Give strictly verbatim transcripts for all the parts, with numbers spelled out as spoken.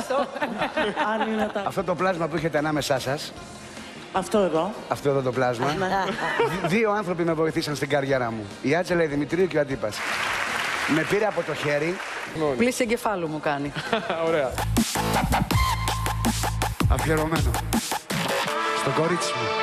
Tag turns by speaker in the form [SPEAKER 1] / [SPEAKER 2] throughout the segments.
[SPEAKER 1] Αν είναι τα...
[SPEAKER 2] Αυτό το πλάσμα που έχετε ανάμεσά σας.
[SPEAKER 1] Αυτό εδώ.
[SPEAKER 2] Αυτό εδώ το πλάσμα. Δ- δύο άνθρωποι με βοηθήσαν στην καριέρα μου. Η Άτζελα, η Δημητρίου και ο Αντίπας. Με πήρε από το χέρι.
[SPEAKER 3] Πλήση εγκεφάλου μου κάνει.
[SPEAKER 4] Ωραία.
[SPEAKER 2] Αφιερωμένο. Στο κορίτσι μου.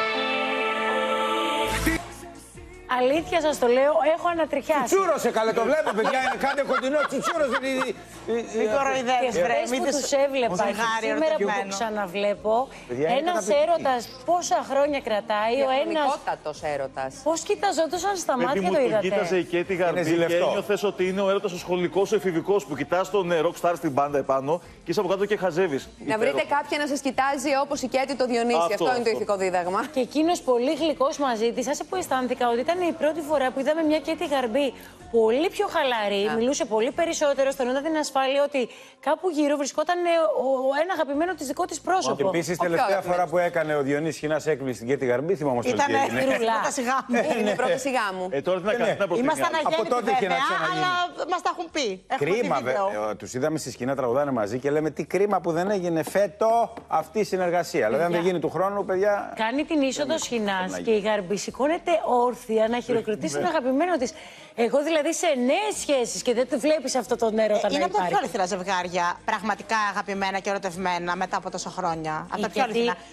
[SPEAKER 5] Αλήθεια σας το λέω, έχω ανατριχιάσει.
[SPEAKER 6] Τσιτσούρωσε, καλέ, το βλέπω, παιδιά. Κάντε κοντινό, τσιτσούρωσε.
[SPEAKER 5] Μην κοροϊδεύεις, βρε. Μην που τους έβλεπα και σήμερα που το ξαναβλέπω, ένας έρωτας πόσα χρόνια κρατάει, ο ένας...
[SPEAKER 7] Διαφωνικότατος έρωτας.
[SPEAKER 5] Πώς κοιταζόντουσαν στα
[SPEAKER 4] Παιδί
[SPEAKER 5] μάτια
[SPEAKER 4] μου,
[SPEAKER 5] το
[SPEAKER 4] τον
[SPEAKER 5] είδατε.
[SPEAKER 4] κοίταζε η Κέτη Γαρμπή και ένιωθες ότι είναι ο έρωτας ο σχολικός, ο εφηβικός που κοιτάς τον rockstar στην μπάντα επάνω και είσαι από κάτω και χαζεύεις.
[SPEAKER 7] Να βρείτε κάποια να σας κοιτάζει όπως η Κέτη το Διονύση. Αυτό,
[SPEAKER 4] Αυτό,
[SPEAKER 7] είναι το
[SPEAKER 4] αυτό.
[SPEAKER 7] ηθικό δίδαγμα.
[SPEAKER 5] Και εκείνος πολύ γλυκός μαζί της, άσε που αισθάνθηκα ότι ήταν η πρώτη φορά που είδαμε μια Κέτη Γαρμπή πολύ πιο χαλαρή,
[SPEAKER 7] Α.
[SPEAKER 5] μιλούσε πολύ περισσότερο, αισθανόταν την ασφάλεια ότι κάπου γύρω βρισκόταν ο, ένα αγαπημένο της δικό της πρόσωπο.
[SPEAKER 6] Επίσης, τελευταία φορά που έκανε ο Διονύσης Χινάς έκπληση στην Κέτη Γαρμπή, θυμόμαστε
[SPEAKER 5] Ήταν
[SPEAKER 6] τι έγινε.
[SPEAKER 5] πρόταση γάμου.
[SPEAKER 7] Είναι πρώτη γάμου.
[SPEAKER 4] Ε, τώρα τι να κάνει, να προτείνει.
[SPEAKER 1] Ήμασταν
[SPEAKER 6] Από
[SPEAKER 1] αγέννητοι
[SPEAKER 6] τότε και να
[SPEAKER 1] βέβαια,
[SPEAKER 6] ξαναγίνει.
[SPEAKER 1] αλλά μας τα έχουν πει. Έχουμε
[SPEAKER 6] Κρίμα,
[SPEAKER 1] τη βίντεο.
[SPEAKER 6] βέβαια. Τους είδαμε στη σκηνή τραγουδάνε μαζί και λέμε τι κρίμα που δεν έγινε φέτο αυτή η συνεργασία. Δηλαδή, αν δεν γίνει του χρόνου, παιδιά.
[SPEAKER 5] Κάνει την είσοδο Σχοινάς και η Γαρμπή σηκώνεται όρθια να χειροκροτήσει τον αγαπημένο της. Εγώ δηλαδή σε νέες σχέσεις και δεν τη βλέπεις αυτό τον έρωτα να
[SPEAKER 1] Είναι από τα
[SPEAKER 5] υπάρχει.
[SPEAKER 1] πιο αληθινά ζευγάρια, πραγματικά αγαπημένα και ερωτευμένα μετά από τόσα χρόνια. Από τα πιο
[SPEAKER 5] Γιατί
[SPEAKER 1] αληθινά.